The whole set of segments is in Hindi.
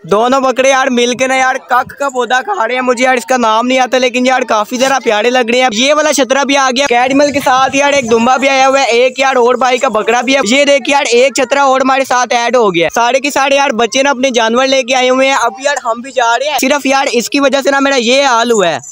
दोनों बकरे यार मिलके ना यार कक का पौधा खा रहे हैं। मुझे यार इसका नाम नहीं आता, लेकिन यार काफी ज्यादा प्यारे लग रहे हैं। ये वाला छतरा भी आ गया कैडमल के साथ यार, एक दुम्बा भी आया हुआ है, एक यार और भाई का बकरा भी है। ये देख यार एक छतरा और हमारे साथ ऐड हो गया। सारे के सारे यार बच्चे ना अपने जानवर लेके आए हुए हैं। अब यार हम भी जा रहे हैं, सिर्फ यार इसकी वजह से ना मेरा ये हाल हुआ है।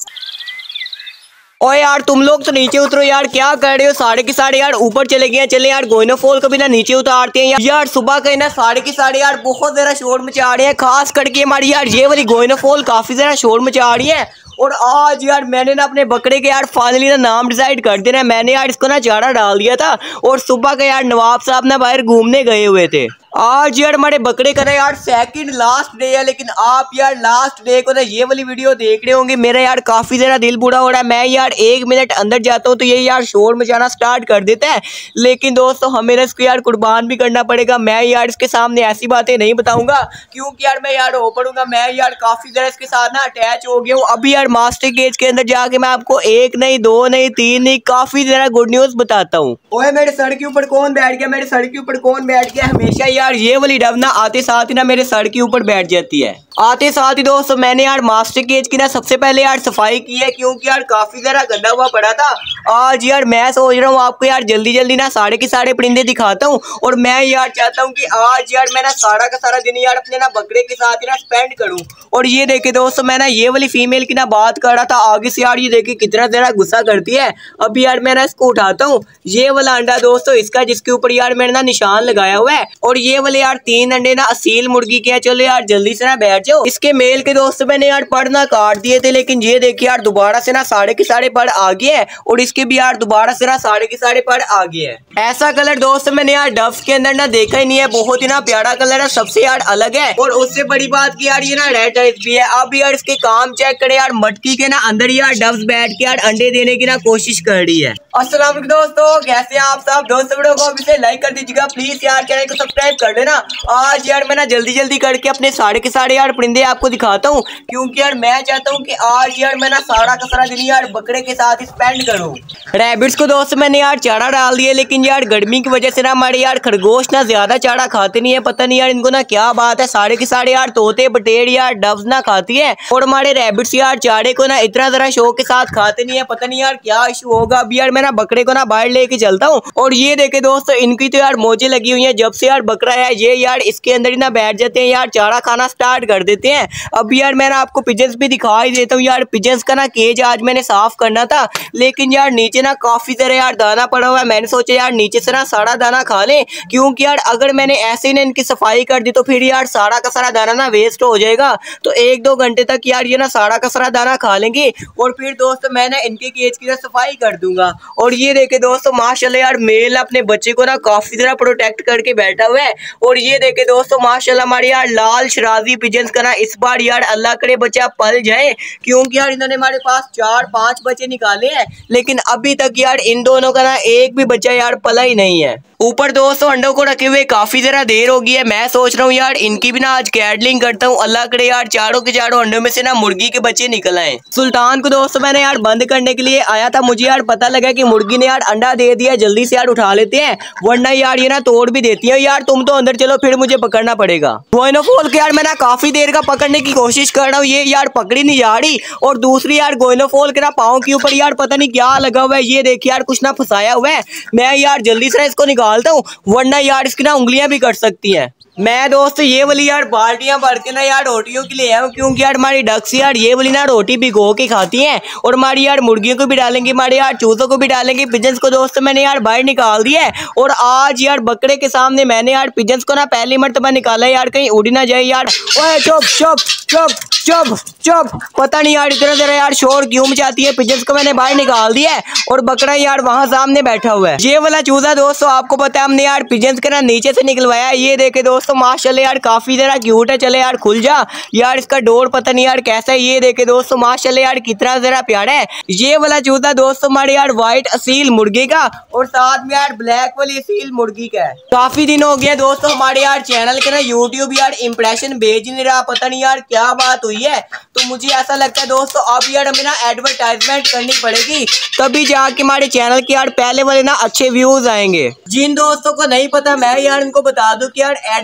ओ यार तुम लोग तो नीचे उतरो यार, क्या कर रहे हो? सारे के सारे यार ऊपर चले गए। चले यार गोइनोफॉल को भी ना नीचे उतारते हैं यार। सुबह के ना सारे के सारे यार बहुत ज्यादा शोर मचा रहे हैं, खास करके हमारी यार ये वाली गोइनोफॉल काफी ज्यादा शोर मचा रही है। और आज यार मैंने ना अपने बकरे के यार फाइनली ना नाम डिसाइड कर देना है। मैंने यार इसको ना चारा डाल दिया था और सुबह के यार नवाब साहब ना बाहर घूमने गए हुए थे। आज यार हमारे बकरे का ना यार सेकंड लास्ट डे है, लेकिन आप यार लास्ट डे को ना ये वाली वीडियो देख रहे होंगे। मेरा यार काफी ज्यादा दिल बुरा हो रहा है। मैं यार 1 मिनट अंदर जाता हूँ तो ये यार शोर मचाना स्टार्ट कर देता है। लेकिन दोस्तों हमें ना इसको यार कुर्बान भी करना पड़ेगा। मैं यार इसके सामने ऐसी बातें नहीं बताऊंगा, क्योंकि यार मैं यार रो पड़ूंगा। मैं यार काफी ज्यादा इसके साथ ना अटैच हो गया हूँ। अभी यार मास्टर केज के अंदर जाके मैं आपको 1 नहीं 2 नहीं 3 नहीं काफी ज्यादा गुड न्यूज बताता हूँ। ओए मेरे सर के ऊपर कौन बैठ गया? मेरे सर के ऊपर कौन बैठ गया? हमेशा यार ये वाली डव ना आते साथ ही ना मेरे सर के ऊपर बैठ जाती है। आते साथ ही दोस्तों मैंने यार मास्टर केज की ना सबसे पहले यार सफाई की है, क्योंकि यार काफी ज्यादा गंदा हुआ पड़ा था। आज यार मैं सोच रहा हूँ आपको यार जल्दी जल्दी ना सारे के सारे परिंदे दिखाता हूँ। और मैं यार चाहता हूँ कि आज यार मैं ना सारा का सारा दिन यार अपने ना बकरे के साथ ही ना स्पेंड करूँ। और ये देखे दोस्तों मैं ना ये वाली फीमेल की ना बात कर रहा था आगे से यार, ये देखे कितना ज्यादा गुस्सा करती है। अभी यार मैं ना इसको उठाता हूँ। ये वाला अंडा दोस्तों इसका, जिसके ऊपर यार मैंने ना निशान लगाया हुआ है। और ये वाले यार 3 अंडे ना असील मुर्गी के हैं। चलो यार जल्दी से ना बैठ जाओ। इसके मेल के दोस्तों मैंने यार पड़ ना काट दिए थे, लेकिन ये देखिए यार दोबारा से ना सारे के सारे पड़ आ गए हैं। और इसके भी यार दोबारा से ना सारे के सारे पड़ आ गए हैं। ऐसा कलर दोस्तों मैंने यार डव्स के अंदर ना देखा ही नहीं है। बहुत ही ना प्यारा कलर है, सबसे यार अलग है। और उससे बड़ी बात की यार ये ना रेड टाइप भी है। अब यार इसके काम चेक करे यार, मटकी के ना अंदर यार डव्स बैठ के यार अंडे देने की ना कोशिश कर रही है। अस्सलाम वालेकुम दोस्तों, कैसे हैं आप सब? दोस्तों वीडियो को अभी से लाइक कर दीजिएगा प्लीज यार, चैनल को सब्सक्राइब कर लेना। आज यार मैं ना जल्दी जल्दी करके अपने सारे के सारे यार परिंदे आपको दिखाता हूँ, क्योंकि यार मैं चाहता हूँ कि आज यार मैं ना सारा का सारा दिन यार बकरे के साथ स्पेंड करूँ। रैबिट्स को दोस्तों मैंने यार चारा डाल दिया, लेकिन यार गर्मी की वजह से ना हमारे यार खरगोश ना ज्यादा चारा खाते नहीं है। पता नहीं यार इनको ना क्या बात है, सारे के सारे यार तोते बटेर यार डव्स ना खाती है। और हमारे रैबिट्स यार चारे को ना इतना जरा शौक के साथ खाते नहीं है। पता नहीं यार क्या इशू होगा। अभी यार मैं ना बकरे को ना बाहर लेके चलता हूँ। और ये देखे दोस्तों इनकी तो यार मोजे लगी हुई है। जब से यार बकरा है ये यार इसके अंदर ही ना बैठ जाते हैं, यार चारा खाना स्टार्ट कर देते हैं। अब यार मैं ना आपको पिजन्स भी दिखा ही देता हूँ। यार पिजन्स का ना केज आज मैंने साफ करना था, लेकिन यार नीचे ना काफी तरह यार दाना पड़ा हुआ है। मैंने सोचा यार नीचे से ना सारा दाना खा ले, क्योंकि यार अगर मैंने ऐसे ही ना इनकी सफाई कर दी तो फिर यार सारा का सारा दाना ना वेस्ट हो जाएगा। तो 1-2 घंटे तक यार ये ना सारा का सारा दाना खा लेंगे। और फिर दोस्तों मैं ना इनके केज की ना सफाई कर दूंगा। और ये देखे दोस्तों माशाल्लाह यार मेल अपने बच्चे को ना काफी तरह प्रोटेक्ट करके बैठा हुआ है। और ये देखे दोस्तों माशाल्लाह हमारे यार लाल शराजी पिजन्स का ना इस बार यार अल्लाह करे बच्चा पल जाए, क्योंकि यार इन्होंने हमारे पास 4-5 बच्चे निकाले हैं, लेकिन अभी तक यार इन दोनों का ना एक भी बच्चा यार पला ही नहीं है। ऊपर दोस्तों अंडों को रखे हुए काफी जरा देर हो गई है। मैं सोच रहा हूँ यार इनकी भी ना आज कैडलिंग करता हूँ। अल्लाह करे यार चारों के चारों अंडों में से ना मुर्गी के बच्चे निकल आए। सुल्तान को दोस्तों मैंने यार बंद करने के लिए आया था। मुझे यार पता लगा कि मुर्गी ने यार अंडा दे दिया, जल्दी से यार उठा लेते हैं, वरना यार ये ना तोड़ भी देती है। यार तुम तो अंदर चलो, फिर मुझे पकड़ना पड़ेगा। गोइनोफॉल के यार मैं ना काफी देर का पकड़ने की कोशिश कर रहा हूँ, ये यार पकड़ी नहीं जा रही। और दूसरी यार गोइनोफॉल के ना पाँव के ऊपर यार पता नहीं क्या लगा हुआ है। ये देखिए यार कुछ ना फंसाया हुआ है। मैं यार जल्दी से इसको निकालता हूँ, वरना यार इसकी ना उंगलियां भी कट सकती हैं। मैं दोस्तों ये वाली यार बाल्टियां भर के ना यार रोटियों के लिए आया हूँ, क्योंकि यार हमारी डक्स यार ये वाली ना रोटी भिगो के खाती हैं। और हमारी यार मुर्गियों को भी डालेंगे, हमारे यार चूजों को भी डालेंगे। पिजन्स को दोस्तों मैंने यार बाहर निकाल दिया है। और आज यार बकरे के सामने मैंने यार पिजन्स को ना पहली मर्तबा निकाला है, यार कहीं उड़ ना जाए यार। ओए चुप चुप चुप चुप चुप, पता नहीं यार इतना जरा यार शोर क्यों मचाती है। पिजन्स को मैंने बाहर निकाल दिया है और बकरा यार वहां सामने बैठा हुआ है। ये वाला चूजा दोस्तों आपको पता है हमने यार पिजन्स के ना नीचे से निकलवाया है। ये देखे दोस्तों माशाल्लाह यार काफी जरा क्यूट है। चले यार खुल जा यार, इसका डोर पता नहीं यार कैसा है। ये देखे दोस्तों माशाल्लाह यार कितना जरा प्यारा है। ये वाला चूजा दोस्तों हमारे यार व्हाइट असील मुर्गी का और साथ में यार ब्लैक वाली असील मुर्गी का है। काफी दिन हो गया दोस्तों हमारे यार चैनल के ना यूट्यूब यार इंप्रेशन भेज नहीं रहा, पता नहीं यार क्या बात हुई है। तो मुझे ऐसा लगता है दोस्तों अब यार हमें ना एडवर्टाइजमेंट करनी पड़ेगी, तभी जाके हमारे चैनल के यार पहले वाले ना अच्छे व्यूज आएंगे। जिन दोस्तों को नहीं पता मैं यार इनको बता दूं कि यार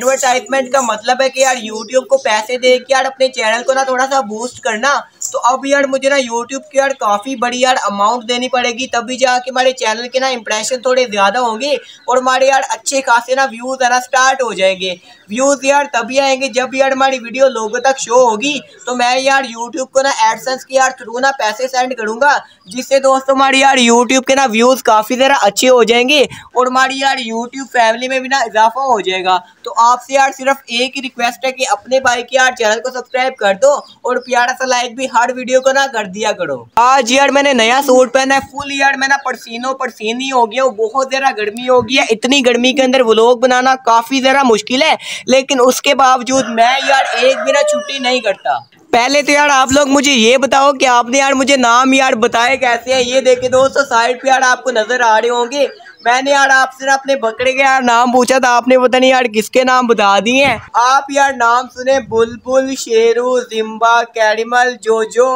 एडवर्टाइजमेंट का मतलब है कि यार यूट्यूब को पैसे दे के यार अपने चैनल को ना थोड़ा सा बूस्ट करना। तो अब यार मुझे ना यूट्यूब की यार काफ़ी बड़ी यार अमाउंट देनी पड़ेगी, तभी जाके हमारे चैनल के ना इंप्रेशन थोड़े ज़्यादा होंगे और हमारे यार अच्छे खासे ना व्यूज़ आना स्टार्ट हो जाएंगे। व्यूज़ यार तभी आएंगे जब यार हमारी वीडियो लोगों तक शो होगी। तो मैं यार यूट्यूब को ना एडसेंस के यार थ्रू ना पैसे सेंड करूँगा, जिससे दोस्तों हमारी यार यूट्यूब के ना व्यूज़ काफ़ी ज़्यादा अच्छे हो जाएंगे और हमारी यार यूट्यूब फैमिली में भी ना इजाफा हो जाएगा। तो आपसे यार सिर्फ एक ही रिक्वेस्ट है कि अपने भाई के यार चैनल को सब्सक्राइब कर दो और प्यारा सा लाइक भी हर वीडियो को ना कर दिया करो। आज यार मैंने नया सूट पहना है, फुल यार मैं ना पसीनो पसीनी हो गया हूँ, बहुत ज़्यादा गर्मी हो गई है। इतनी गर्मी के अंदर व्लॉग बनाना काफ़ी ज़्यादा मुश्किल है, लेकिन उसके बावजूद मैं यार एक भी ना छुट्टी नहीं करता। पहले तो यार आप लोग मुझे ये बताओ कि आपने यार मुझे नाम यार बताए कैसे हैं। ये देखे दोस्तों साइड पे यार आपको नजर आ रहे होंगे, मैंने यार आपसे ना अपने बकरे के यार नाम पूछा था, आपने पता नहीं यार किसके नाम बता दिए हैं। आप यार नाम सुने बुलबुल, शेरू, जिम्बा, कैडिमल, जोजो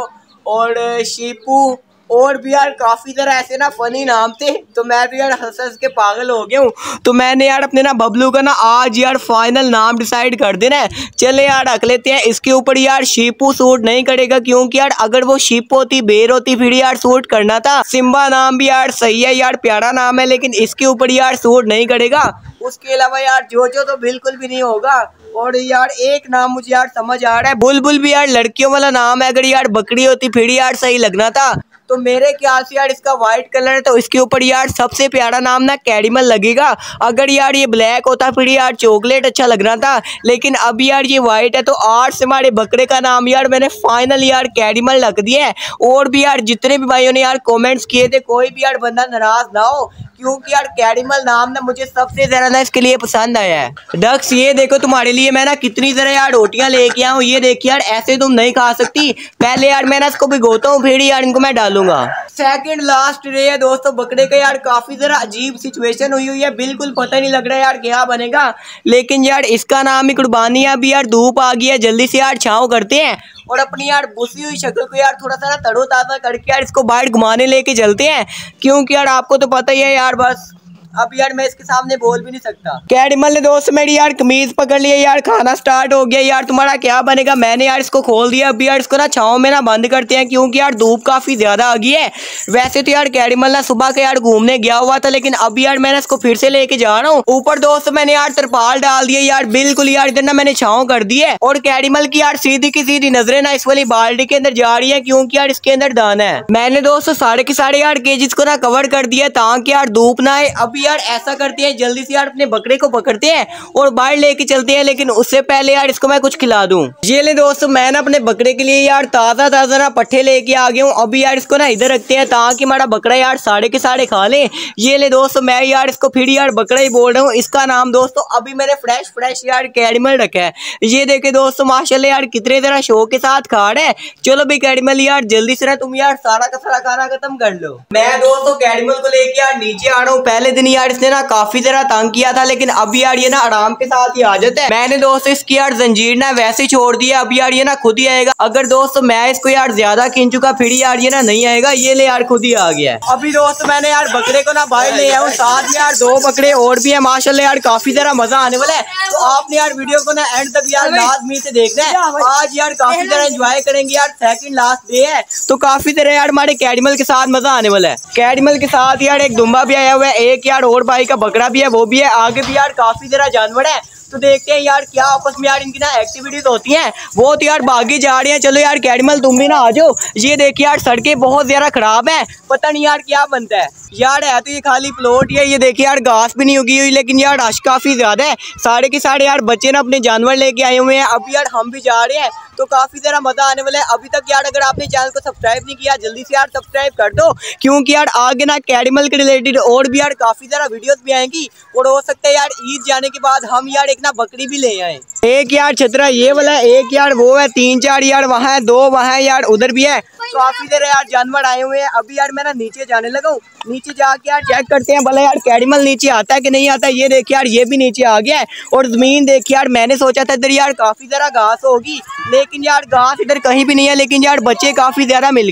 और शीपू और भी यार काफ़ी तरह ऐसे ना फनी नाम थे। तो मैं भी यार हंस हंस के पागल हो गया हूँ। तो मैंने यार अपने ना बबलू का ना आज यार फाइनल नाम डिसाइड कर देना है। चले यार रख लेते हैं इसके ऊपर यार शीपू सूट नहीं करेगा, क्योंकि यार अगर वो शीप होती बेर होती फिर यार सूट करना था। सिम्बा नाम भी यार सही है, यार प्यारा नाम है, लेकिन इसके ऊपर यार सूट नहीं करेगा। उसके अलावा यार जोजो तो बिल्कुल भी नहीं होगा। और यार एक नाम मुझे यार समझ आ रहा है, बुलबुल भी यार लड़कियों वाला नाम है, अगर यार बकरी होती फिर यार सही लगना था। तो मेरे ख्याल से यार इसका वाइट कलर है तो इसके ऊपर यार सबसे प्यारा नाम ना कैडिमल लगेगा। अगर यार ये ब्लैक होता फिर यार चॉकलेट अच्छा लगना था, लेकिन अब यार ये वाइट है। तो आज से हमारे बकरे का नाम यार मैंने फाइनल यार कैडिमल रख दिया है। और भी यार जितने भी भाइयों ने यार कमेंट्स किए थे, कोई भी यार बंदा नाराज ना हो, क्योंकि यार कैडिमल नाम ना मुझे सबसे ज्यादा ना इसके लिए पसंद आया है। डक्स ये देखो तुम्हारे लिए मैं ना कितनी तरह यार रोटियां लेके आया हूँ। ये देखिए यार ऐसे तुम नहीं खा सकती, पहले यार मैं ना इसको भिगोता हूँ फिर यार इनको मैं डालूंगा। सेकंड लास्ट डे है दोस्तों बकरे का, यार काफी जरा अजीब सिचुएशन हुई है, बिल्कुल पता नहीं लग रहा है यार क्या बनेगा। लेकिन यार इसका नाम ही कुर्बानी है। अभी यार धूप आ गई है, जल्दी से यार छाँव करते हैं और अपनी यार बुसी हुई शक्ल को यार थोड़ा सा ना तरोताजा करके यार इसको बाहर घुमाने लेके चलते हैं, क्योंकि यार आपको तो पता ही है यार। बस अब यार मैं इसके सामने बोल भी नहीं सकता। कैडिमल ने दोस्त मेरी यार कमीज पकड़ ली है, यार खाना स्टार्ट हो गया। यार तुम्हारा क्या बनेगा? मैंने यार इसको खोल दिया। अभी यार इसको ना छाँव में ना बंद करते हैं, क्योंकि यार धूप काफी ज्यादा आ गई है। वैसे तो यार कैडिमल ना सुबह के यार घूमने गया हुआ था, लेकिन अभी यार मैंने इसको फिर से लेके जा रहा हूँ ऊपर। दोस्त मैंने यार तिरपाल डाल दिया यार, बिल्कुल यार इधर ना मैंने छाँव कर दी है। और कैडिमल की यार सीधी की सीधी नजरें ना इस वाली बाल्टी के अंदर जा रही है, क्योंकि यार इसके अंदर दाना है। मैंने दोस्तों साढ़े के साढ़े यार केजीज को ना कवर कर दिया ताकि यार धूप ना आए। अभी यार ऐसा करते हैं जल्दी से यार अपने बकरे को पकड़ते हैं और बाहर लेके चलते हैं, लेकिन उससे पहले यार इसको मैं कुछ खिला दूं। ये ले दोस्तों मैं ना अपने बकरे के लिए यार ताजा ताजा ना पट्ठे लेके आ गया हूँ। अभी यार इसको ना इधर रखते हैं ताकि हमारा बकरा यार साढ़े के साढ़े खा ले। ये ले दोस्तों मैं यार इसको फिर यार बकरा ही बोल रहा हूँ। इसका नाम दोस्तों अभी मैंने फ्रेश फ्रेश यार कैडिमल रखा है। ये देखे दोस्तों माशाल्लाह यार कितने तरह शो के साथ खा रहे हैं। चलो भी कैडिमल यार जल्दी से ना तुम यार सारा का सारा खाना खत्म कर लो। मैं दोस्तों कैडिमल को लेके यार नीचे आ रहा हूँ। पहले दिन यार इसने ना काफी जरा तंग किया था, लेकिन अब यार ये ना आराम के साथ ही आ जाता है। मैंने दोस्तों इसकी यार जंजीर ना वैसे छोड़ दिया, अब यार ये ना खुद ही आएगा। अगर दोस्तों मैं इसको यार ज्यादा खींच चुका फिर यार ये ना नहीं आएगा। ये ले यार खुद ही आ गया है। अभी दोस्तों मैंने यार बकरे को ना बाहर ले आया हूँ, साथ में यार दो बकरे और भी है। माशाल्लाह यार काफी जरा मजा आने वाला है। तो आपने यार वीडियो को ना एंड तक यार लाजमी से देखना है। आज यार काफी तरह एंजॉय करेंगे यार, सेकंड लास्ट डे है तो काफी तरह यार हमारे कैडिमल के साथ मजा आने वाला है। कैडिमल के साथ यार एक दुम्बा भी आया हुआ है, एक यार और भाई का बकरा भी है, वो भी है। आगे भी यार काफी तरह जानवर है, तो देखते हैं यार क्या आपस में यार इनकी ना एक्टिविटीज होती हैं। वो तो यार भागी जा रही हैं। चलो यार कैडिमल तुम भी ना आ जाओ। ये देखिए यार सड़कें बहुत ज्यादा खराब है, पता नहीं यार क्या बनता है यार। है तो ये खाली प्लॉट है। ये देखिए यार घास भी नहीं उगी हुई, लेकिन यार रश काफी ज्यादा है। साढ़े के साढ़े यार बच्चे ना अपने जानवर लेके आए हुए हैं। अब यार हम भी जा रहे हैं तो काफी ज्यादा मजा आने वाला है। अभी तक यार अगर आपने चैनल को सब्सक्राइब नहीं किया जल्दी से यार सब्सक्राइब कर दो, क्योंकि यार आगे ना कैडिमल के रिलेटेड और भी यार काफी ज्यादा वीडियोस भी आएंगी। और हो सकता है यार ईद जाने के बाद हम यार एक ना बकरी भी ले आए। एक यार छतरा ये वाला, एक यार वो है, 3-4 यार वहाँ है, 2 वहाँ है यार उधर भी है। काफी देर यार जानवर आए हुए हैं। अभी यार मैं ना नीचे जाने लगा हूँ, नीचे जाके यार चेक करते हैं भला यार कैडिमल नीचे आता है कि नहीं आता। ये देखिए यार ये भी नीचे आ गया है। और जमीन देखिए यार मैंने सोचा था इधर यार काफी ज्यादा घास होगी, लेकिन यार घास इधर कहीं भी नहीं है, लेकिन यार बच्चे काफी ज्यादा मिल गए हैं।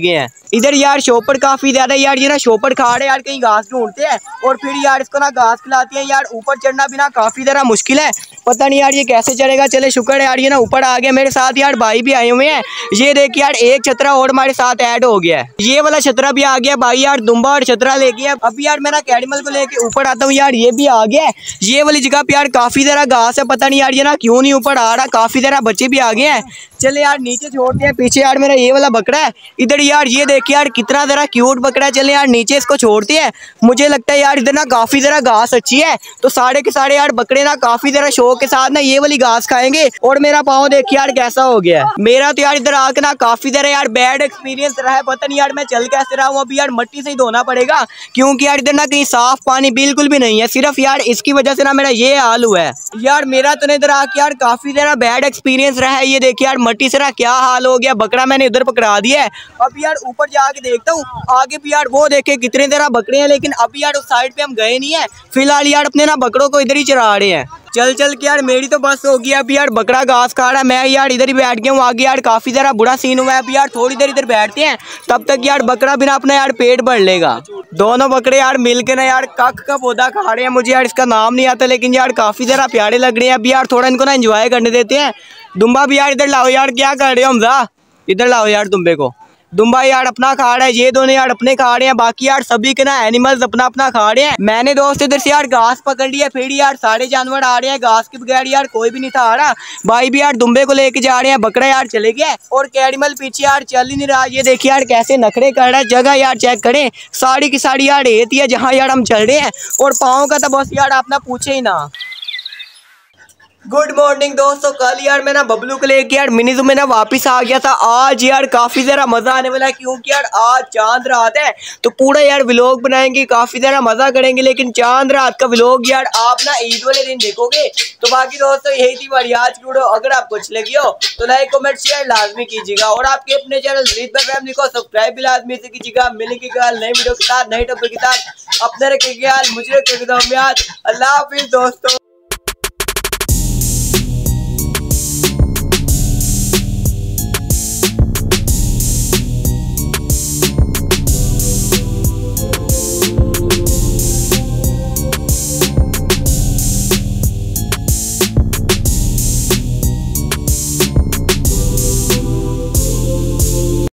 इधर यार शॉपर काफी ज्यादा यार, ये ना शॉपर खा रहे यार, कहीं घास ढूंढते हैं और फिर यार इसको ना घास खिलाते हैं यार। ऊपर चढ़ना भी ना काफी ज्यादा मुश्किल है, पता नहीं यार ये कैसे चढ़ेगा। चले शुक्र है यार ये ना ऊपर आ गया। मेरे साथ यार भाई भी आए हुए हैं, ये देख यार एक छतरा और हमारे साथ ऐड हो गया है। ये वाला छतरा भी आ गया भाई यार, दुम्बा और छतरा लेके अभी यार मैं ना कैडिमल को लेके ऊपर आता हूँ यार, ये भी आ गया है। ये वाली जगह पे यार काफी ज्यादा घास है, पता नहीं यार ये ना क्यों नहीं ऊपर आ रहा। काफी ज्यादा बच्चे भी आ गए हैं, चले यार नीचे छोड़ते हैं। पीछे यार मेरा ये वाला बकरा है, इधर यार ये देखिए यार कितना जरा क्यूट बकरा है। चले यार नीचे इसको छोड़ते हैं। मुझे लगता है यार इधर ना काफी जरा घास अच्छी है, तो सारे के सारे यार बकरे ना काफी जरा शौक के साथ ना ये वाली घास खाएंगे। और मेरा पाँव देखिए यार कैसा हो गया है। मेरा तो यार इधर आके ना काफी जरा यार बैड एक्सपीरियंस रहा है, पता नहीं यार मैं चल कैसे रहा हूँ। अभी यार मिट्टी से ही धोना पड़ेगा, क्योंकि यार इधर ना कहीं साफ पानी बिल्कुल भी नहीं है। सिर्फ यार इसकी वजह से ना मेरा ये हाल हुआ है यार। मेरा तो इधर आके यार काफी जरा बैड एक्सपीरियंस रहा है। ये देखिए यार मिट्टी से ना क्या हाल हो गया, बकरा मैंने उधर पकड़ा दिया है। अब यार ऊपर जाके देखता हूँ आगे भी यार, वो देखे कितने जरा बकरे हैं, लेकिन अभी यार उस साइड पे हम गए नहीं है। फिलहाल यार अपने ना बकरों को इधर ही चरा रहे हैं। चल चल के यार मेरी तो बस हो गई। अभी यार बकरा घास खा रहा है, मैं यार इधर ही बैठ गया हूँ। आगे यार काफी जरा बुरा सीन हुआ है। अभी यार थोड़ी देर इधर बैठते हैं, तब तक यार बकरा बिना अपना यार पेट भर लेगा। दोनों बकरे यार मिलके ना यार कख का पौधा खा रहे हैं। मुझे यार इसका नाम नहीं आता, लेकिन यार काफी जरा प्यारे लग रहे हैं। अभी यार थोड़ा इनको ना एंजॉय करने देते हैं। दुम्बा भी यार इधर लाओ यार, क्या कर रहे हो हमजा, इधर लाओ यार दुम्बे को। दुम्बा यार अपना खा रहा है, ये दोनों यार अपने खा रहे हैं। बाकी यार सभी के ना एनिमल्स अपना अपना खा रहे हैं। मैंने दोस्त इधर से यार घास पकड़ लिया, फिर यार सारे जानवर आ रहे हैं। घास के बगैर यार कोई भी नहीं था आ रहा। भाई भी यार दुम्बे को लेके जा रहे हैं, बकरा यार चले गया और कैडिमल पीछे यार चल ही नहीं रहा। ये देखिए यार कैसे नखरे कर रहा है। जगह यार चेक करें, सारी की सारी यार रेत है जहाँ यार हम चल रहे हैं, और पाँव का तो बस यार अपना पूछे ही ना। गुड मॉर्निंग दोस्तों, कल यार मैं ना बबलू को लेके यार मिनी ज़ू में ना वापस आ गया था। आज यार काफी जरा मजा आने वाला है, क्योंकि यार आज चांद रात है, तो पूरा यार व्लॉग बनाएंगे, काफी जरा मजा करेंगे। लेकिन चांद रात का व्लॉग यार आप ना ईद वाले दिन देखोगे। तो बाकी दोस्तों यही थी हमारी आज की वीडियो। अगर आपको अच्छी लगी हो तो लाइक कमेंट शेयर लाजमी कीजिएगा, और आपके अपने चैनल रीत फैमिली को सब्सक्राइब भी लाजमी से कीजिएगा। मिलेंगे कल नई वीडियो के साथ, नई टॉपिक के साथ। अपने रखिए ख्याल, मुझे रखिएगा याद। अल्लाह हाफिज दोस्तों।